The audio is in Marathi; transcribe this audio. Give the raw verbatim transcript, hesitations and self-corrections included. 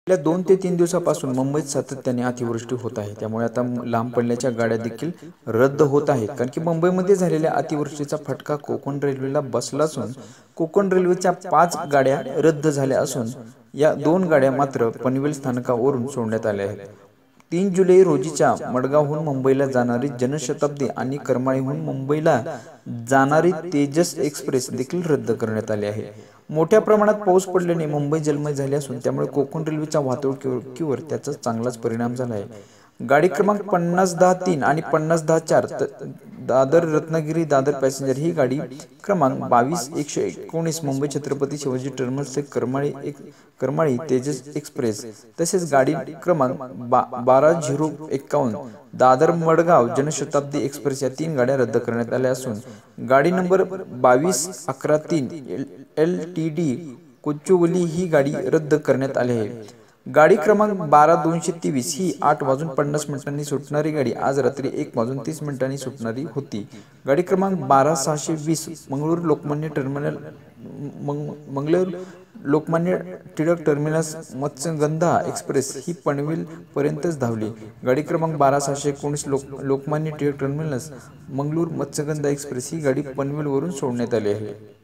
गेल्या दोन ते तीन दिवसापासून मुंबईत सातत्याने अतिवृष्टी होत आहे. त्यामुळे आता लांब पल्ल्याच्या गाड्या देखील रद्द होत आहेत. कारण की मुंबईमध्ये झालेल्या अतिवृष्टीचा फटका कोकण रेल्वेला बसला असून कोकण रेल्वेच्या पाच गाड्या रद्द झाल्या असून या दोन गाड्या मात्र पनवेल स्थानकावरून सोडण्यात आल्या आहेत. तीन जुलै रोजीच्या मडगावहून मुंबईला जाणारी जनशताब्दी आणि करमाळीहून मुंबईला जाणारी तेजस एक्सप्रेस देखील रद्द करण्यात आली आहे. मोठ्या प्रमाणात पाऊस पडल्याने मुंबई जलमय झाली असून त्यामुळे कोकण रेल्वेच्या वाहतुकीवर त्याचा चांगलाच परिणाम झाला आहे. गाडी क्रमांक पन्नास दहा तीन आणि पन्नास दहा चार दादर रत्नागिरी दादर पॅसेंजर ही गाडी क्रमांक बावीस एकशे एकोणीस मुंबई छत्रपती शिवाजी टर्मिनस ते करमाळी एक करमाळी तेजस एक्सप्रेस तसेच गाडी क्रमांक बा बारा झिरो एक्कावन्न दादर मडगाव जनशताब्दी एक्सप्रेस या तीन गाड्या रद्द करण्यात आल्या असून गाडी नंबर बावीस अकरा तीन एल टी डी कोचुवली ही गाडी रद्द करण्यात आली आहे. गाडी क्रमांक बारा दोनशे तेवीस ही आठ वाजून पन्नास मिनिटांनी सुटणारी गाडी आज रात्री एक वाजून तीस मिनिटांनी सुटणारी होती. गाडी क्रमांक बारा सहाशे वीस Mangalore Lokmanya terminal Mangalore Lokmanya Tilak terminus Matsyagandha express ही पनवेल पर्यंतच धावली. गाडी क्रमांक बारा सहाशे एकोणीस लोक लोकमान्य टिळक टर्मिनस मंगळूर मत्स्यगंधा एक्सप्रेस ही गाडी पनवेलवरून सोडण्यात आली आहे.